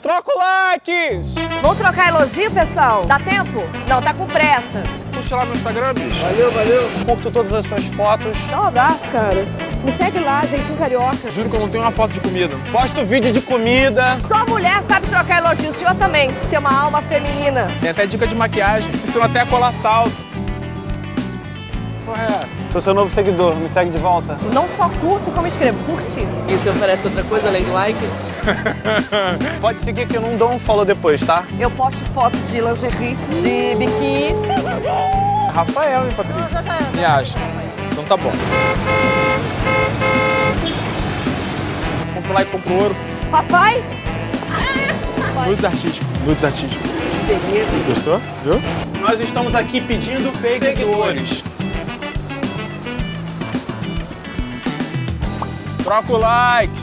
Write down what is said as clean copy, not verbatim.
Troca o likes! Vamos trocar elogio, pessoal? Dá tempo? Não, tá com pressa. Curte lá no Instagram, bicho. Valeu. Curto todas as suas fotos. Dá um abraço, cara. Me segue lá, jeitinho carioca. Juro que eu não tenho uma foto de comida. Posto vídeo de comida. Só mulher sabe trocar elogio, o senhor também. Tem uma alma feminina. Tem até dica de maquiagem. Ensino até a colar salto. Porra é essa? Sou seu novo seguidor, me segue de volta. Não só curto, como escrevo. Curti. E você oferece outra coisa além de like? Pode seguir que eu não dou um follow depois, tá? Eu posto fotos de lingerie, de biquíni. Rafael, hein, Patrícia? Me acha. Então tá bom. Compra o like, compra o ouro. Papai? Nudes artísticos. Nudes artísticos. Beleza. Gostou? Viu? Nós estamos aqui pedindo seguidores. Troca o like.